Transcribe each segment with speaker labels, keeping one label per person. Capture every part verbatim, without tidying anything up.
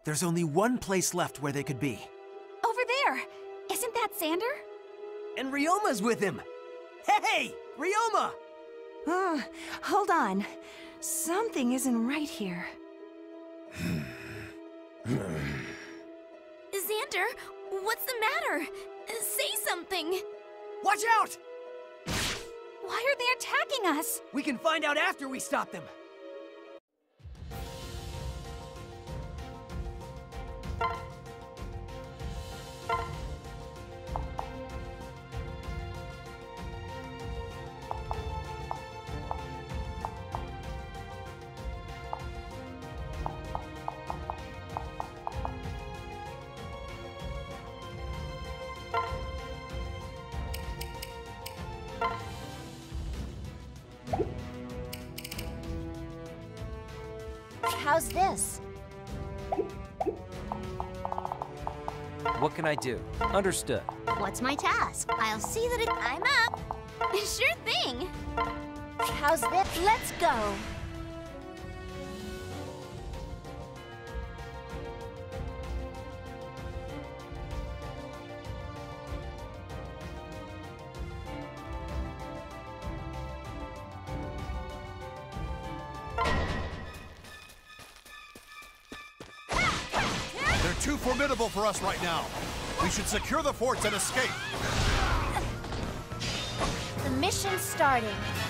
Speaker 1: There's only one place left where they could be.
Speaker 2: Over there! Isn't that Xander?
Speaker 1: And Ryoma's with him! Hey! Ryoma!
Speaker 2: Uh, hold on. Something isn't right here. Xander, what's the matter? Say something!
Speaker 1: Watch out!
Speaker 2: Why are they attacking us?
Speaker 1: We can find out after we stop them.
Speaker 3: How's this?
Speaker 4: What can I do? Understood.
Speaker 3: What's my task? I'll see that it...
Speaker 2: I'm up! Sure thing!
Speaker 3: How's this? Let's go!
Speaker 5: Too formidable for us right now. We should secure the forts and escape.
Speaker 3: The mission's starting.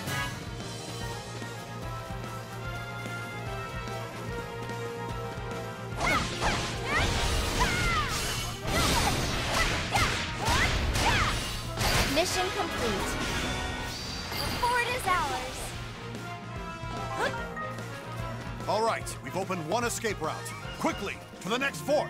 Speaker 3: Mission complete.
Speaker 2: The fort is ours.
Speaker 5: All right, we've opened one escape route. Quickly, to the next fort!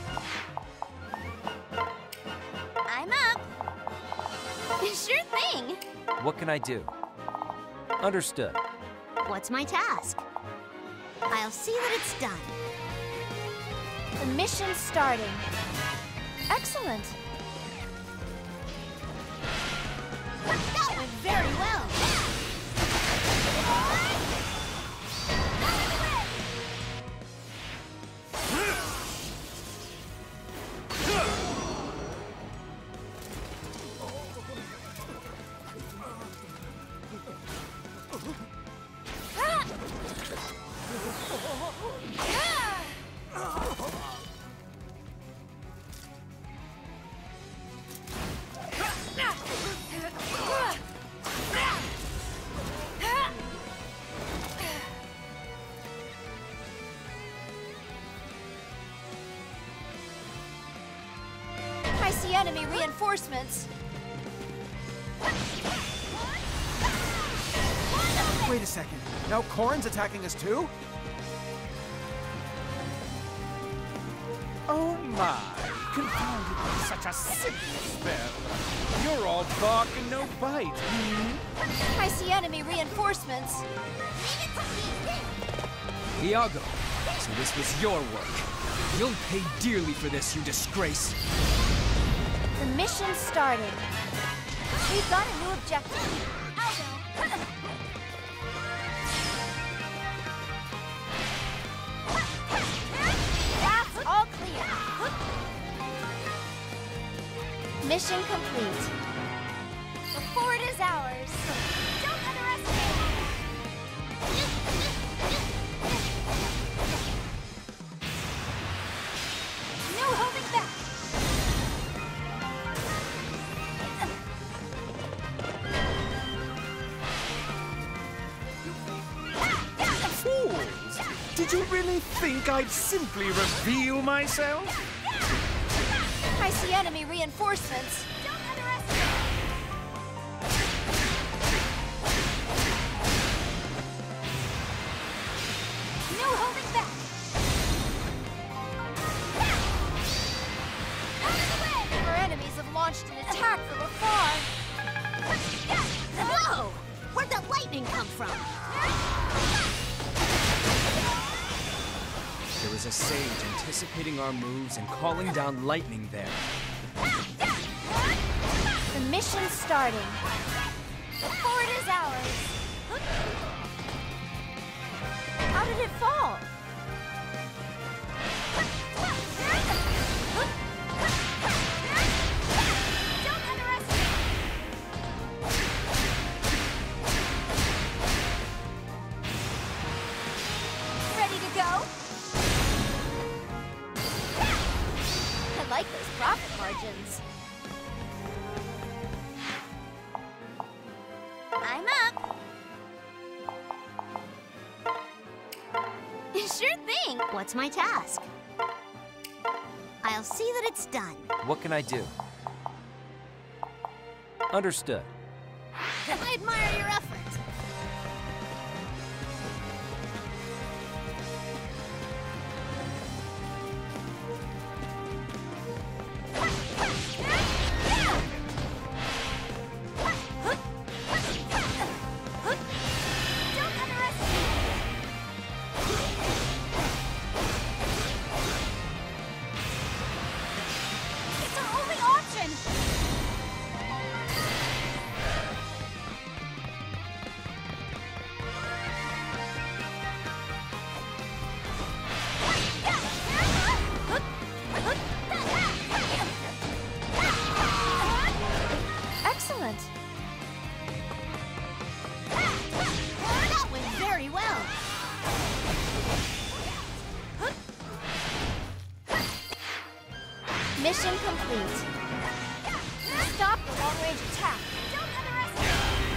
Speaker 2: I'm up! Sure thing!
Speaker 4: What can I do? Understood.
Speaker 3: What's my task? I'll see that it's done. The mission's starting.
Speaker 2: Excellent!
Speaker 3: That went very well!
Speaker 2: I see enemy reinforcements.
Speaker 1: Wait a second. Now Corrin's attacking us too?
Speaker 6: Oh my! Confounded by such a simple spell. You're all bark and no bite. Hmm?
Speaker 2: I see enemy reinforcements.
Speaker 7: Iago, so this was your work. You'll pay dearly for this, you disgrace.
Speaker 3: The mission's starting.
Speaker 2: We've got a new objective. I'll go. That's all clear.
Speaker 3: Mission complete.
Speaker 2: The fort is ours. Don't underestimate it. No holding back.
Speaker 6: Fools! Did you really think I'd simply reveal myself?
Speaker 2: I see enemy reinforcements. Don't underestimate it. No holding back. Out of the way! Our enemies have launched an attack from afar.
Speaker 3: Whoa! Where'd that lightning come from?
Speaker 7: There was a sage anticipating our moves and calling down lightning there.
Speaker 3: The mission's starting.
Speaker 2: The fort is ours. How did it fall? go? I like those profit margins. I'm up. Sure thing.
Speaker 3: What's my task? I'll see that it's done.
Speaker 4: What can I do? Understood.
Speaker 2: I admire your effort. Mission complete. Stop the long-range attack. Don't underestimate.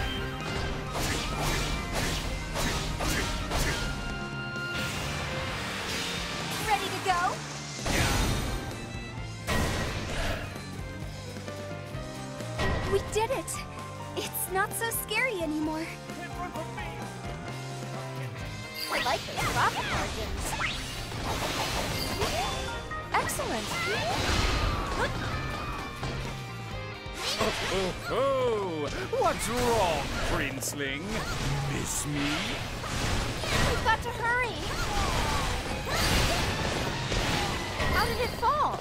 Speaker 2: Ready to go? We did it. It's not so scary anymore. I like those profit margins. Excellent.
Speaker 6: Oh, oh, oh! What's wrong, Princeling? Miss me?
Speaker 2: We've got to hurry. How did it fall?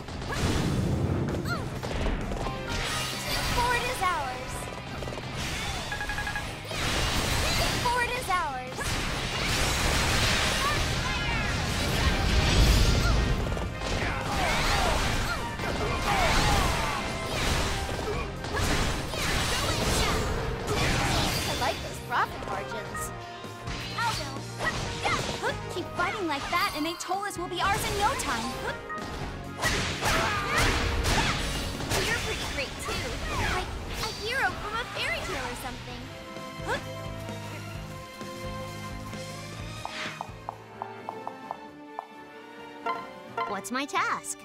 Speaker 2: Forward is ours. Forward is ours. I like those profit margins. Keep fighting like that, and they told us we'll be ours in no time. You're pretty great too, like a hero from a fairy tale or something.
Speaker 3: What's my task?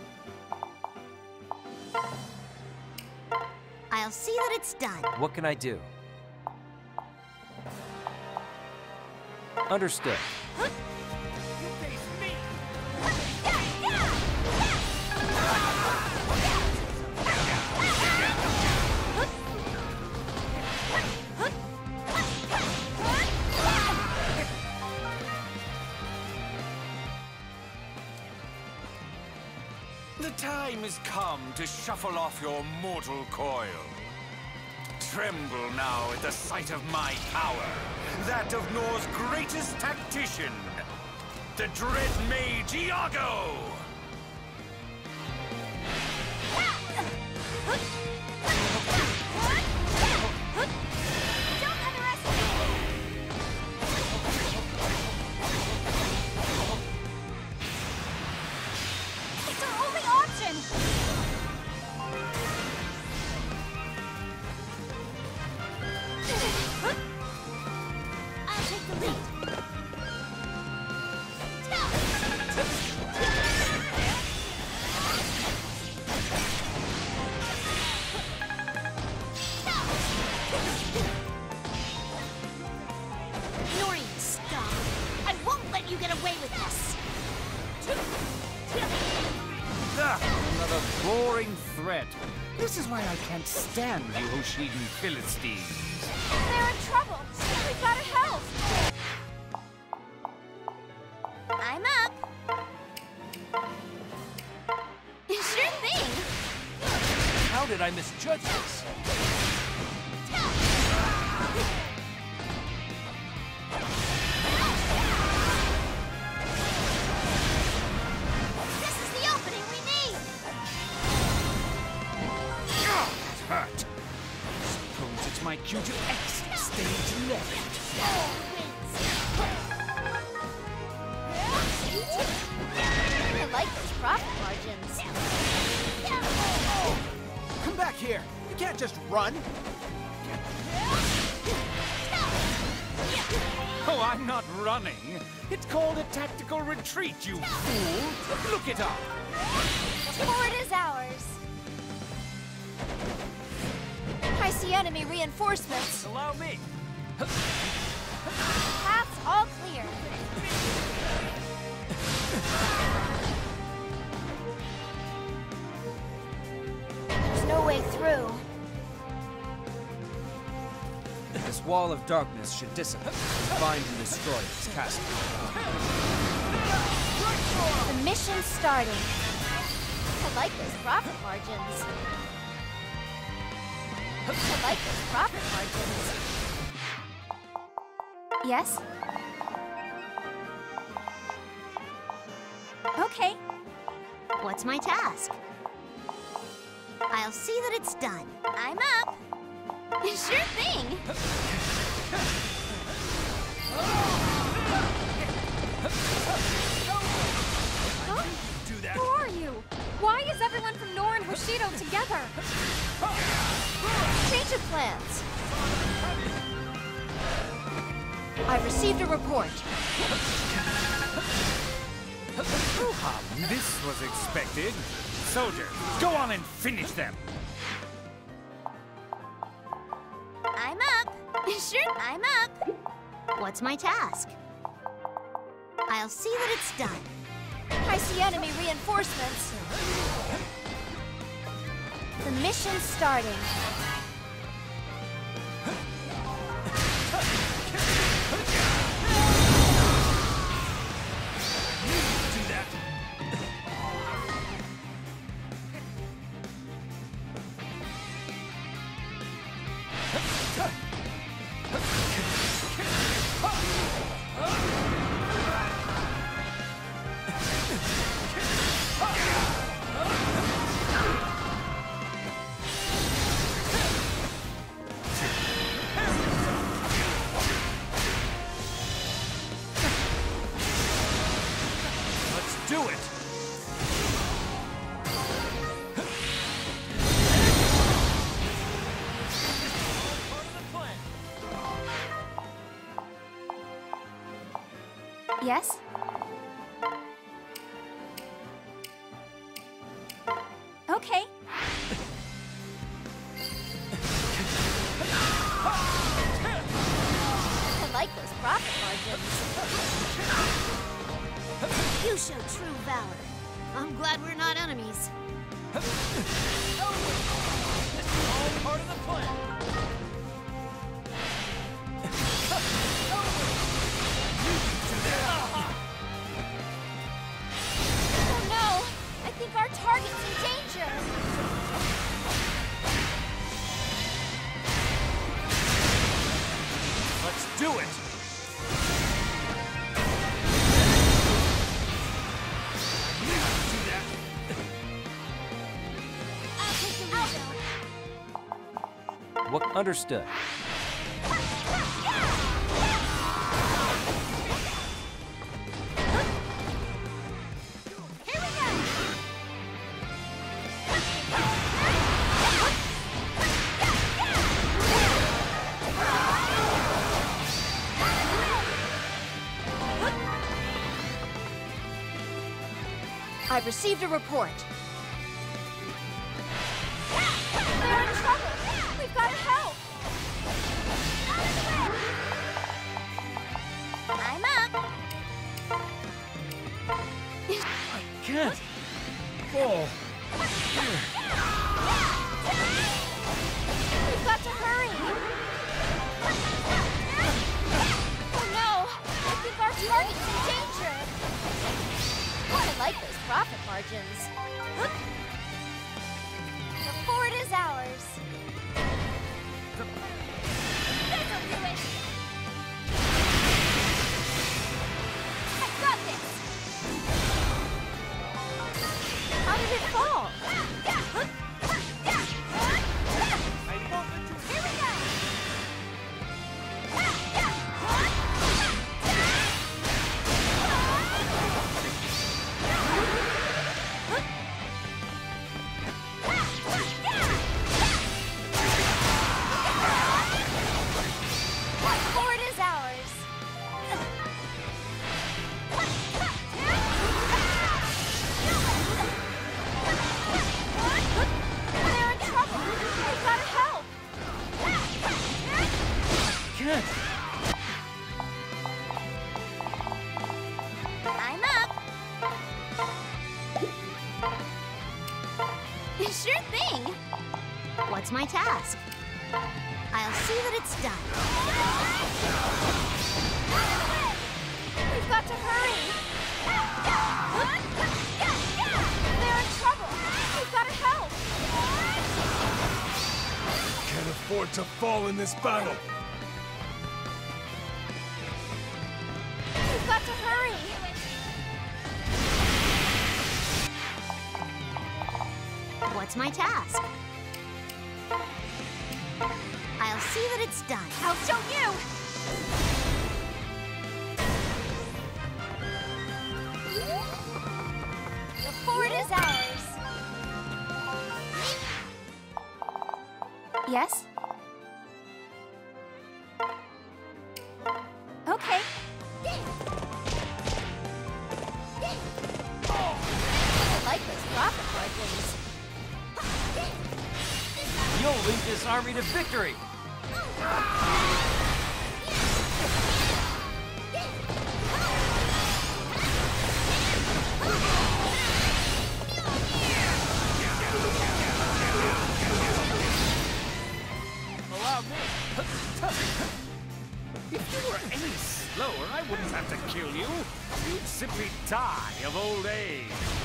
Speaker 3: I'll see that it's done.
Speaker 4: What can I do? Understood.
Speaker 6: The time has come to shuffle off your mortal coil. Tremble now at the sight of my power, that of Nor's greatest tactician, the dread mage Iago!
Speaker 2: Don't underestimate. It's our only option.
Speaker 3: I'll take the lead. Nori, stop. I won't let you get away with this.
Speaker 6: Ah, another boring threat. This is why I can't stand you Hoshidan Philistines.
Speaker 2: They're in trouble. We've got to help. I'm up. Sure thing.
Speaker 4: How did I misjudge this?
Speaker 2: This is the opening we need.
Speaker 6: Ah, that hurt. Suppose it's my cue to exit stage left.
Speaker 2: Oh, wins.
Speaker 6: just run? Oh, I'm not running. It's called a tactical retreat, you fool. Look it up.
Speaker 2: The fort is ours. I see enemy reinforcements.
Speaker 4: Allow me.
Speaker 2: Paths all clear. There's no way through.
Speaker 7: This wall of darkness should dissipate. Find and destroy its castle.
Speaker 2: The mission's starting. I like those profit margins. I like those profit margins. Yes? Okay.
Speaker 3: What's my task? I'll see that it's done.
Speaker 2: I'm up. Sure thing. Huh?
Speaker 5: Do that.
Speaker 2: Who are you? Why is everyone from Nor and Hoshido together? Change of plans. I've received a report.
Speaker 6: Um, this was expected. Soldiers, go on and finish them.
Speaker 2: I'm up. Sure, I'm up.
Speaker 3: What's my task? I'll see that it's done.
Speaker 2: I see enemy reinforcements. The mission's starting.
Speaker 5: Do that. Do it!
Speaker 2: Yes? Okay. I like those profit margins.
Speaker 3: You show true valor. I'm glad we're not enemies.
Speaker 4: All part of the plan.
Speaker 2: Oh no! I think our target's in danger!
Speaker 5: Let's do it!
Speaker 4: What? Understood.
Speaker 2: I've received a report. We're in trouble! We've got to help! I'm up!
Speaker 6: I can't. Oh.
Speaker 2: We've got to hurry! Oh no! I think our target's in danger! I like those profit margins. The fort is ours. This'll do it! I got this! How did it fall? Here we go!
Speaker 3: What's my task? I'll see that it's done.
Speaker 2: We've got to hurry! They're in trouble! We've got to help!
Speaker 6: Can't afford to fall in this battle.
Speaker 2: We've got to hurry!
Speaker 3: What's my task? I'll see that it's done.
Speaker 2: I'll show you! The fort is ours! Yes? Okay. I like those profit margins.
Speaker 4: You'll lead this army to victory!
Speaker 6: Allow me. If you were any slower, I wouldn't have to kill you. You'd simply die of old age.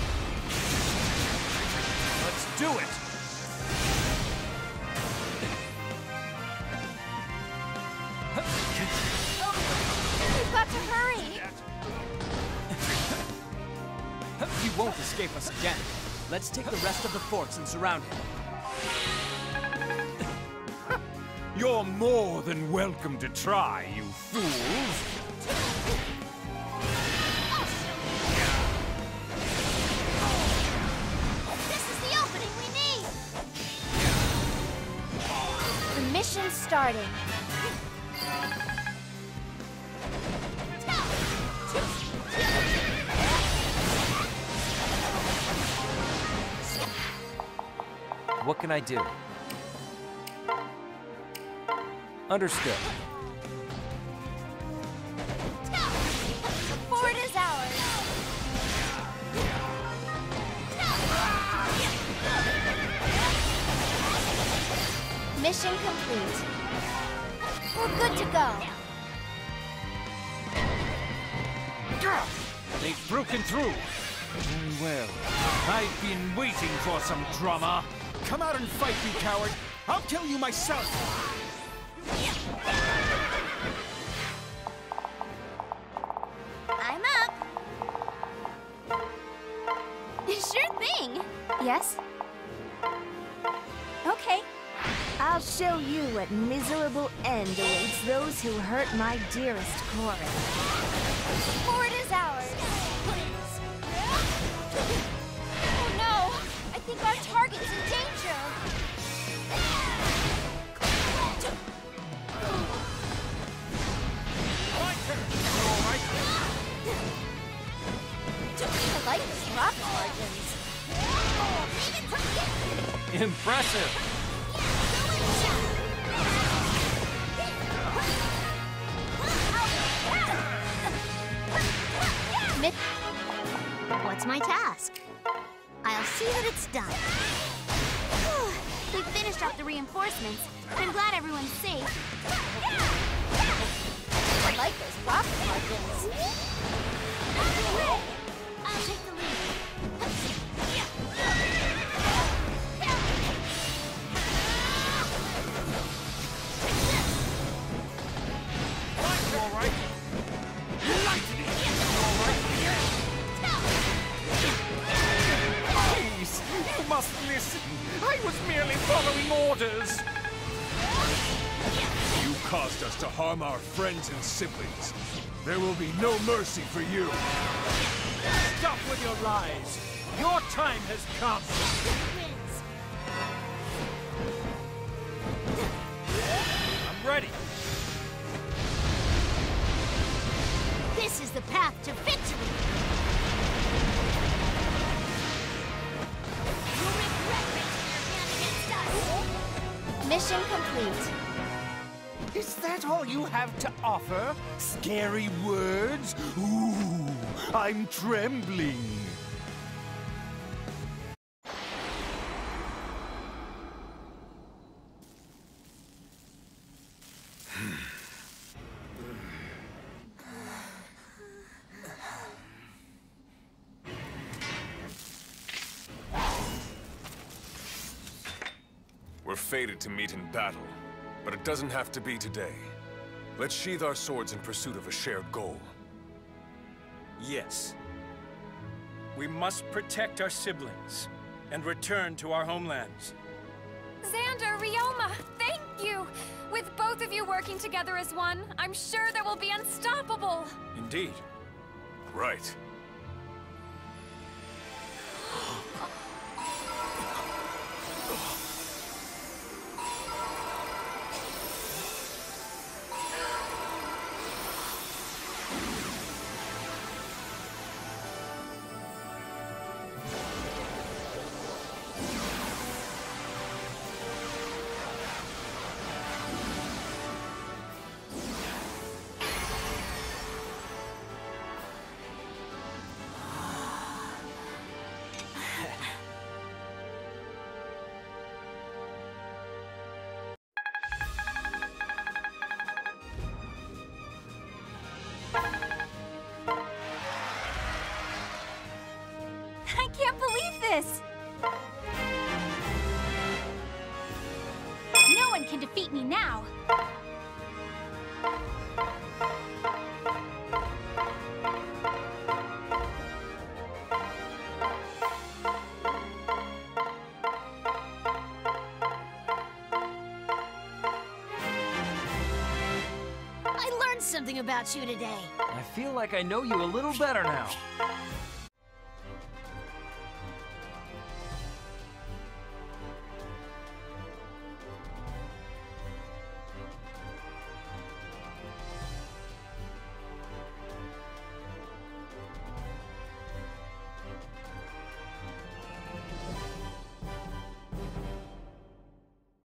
Speaker 5: Let's do it!
Speaker 2: We've got to hurry!
Speaker 7: He won't escape us again. Let's take the rest of the forts and surround him.
Speaker 6: You're more than welcome to try, you fools.
Speaker 2: This is the opening we need! The mission's starting.
Speaker 4: What can I do? Understood.
Speaker 2: The fort is ours! Mission complete. We're good to go.
Speaker 6: They've broken through. Very well. I've been waiting for some drama. Come out and fight, you coward. I'll kill you myself.
Speaker 2: I'm up. Sure thing. Yes? Okay.
Speaker 8: I'll show you what miserable end awaits those who hurt my dearest Corrin.
Speaker 2: The fort is ours. Oh no! I think our target's in danger. I like those profit margins.
Speaker 4: Impressive!
Speaker 2: Mid
Speaker 3: What's my task? I'll see that it's done.
Speaker 2: We've finished off the reinforcements. I'm glad everyone's safe. I like those profit margins. I'll take the lead.
Speaker 6: All right. Please, you must listen. I was merely following orders. You caused us to harm our friends and siblings. There will be no mercy for you. Stop with your lies. Your time has come. I'm ready.
Speaker 3: This is the path to victory! You'll regret raising your hand against us!
Speaker 2: Mission complete.
Speaker 6: Is that all you have to offer? Scary words? Ooh, I'm trembling.
Speaker 9: We're fated to meet in battle, but it doesn't have to be today. Let's sheathe our swords in pursuit of a shared goal.
Speaker 6: Yes. We must protect our siblings and return to our homelands.
Speaker 10: Xander, Ryoma, thank you! With both of you working together as one, I'm sure that we'll be unstoppable!
Speaker 6: Indeed.
Speaker 9: Right.
Speaker 10: I can't believe this!
Speaker 2: No one can defeat me now!
Speaker 3: I learned something about you today.
Speaker 4: I feel like I know you a little better now.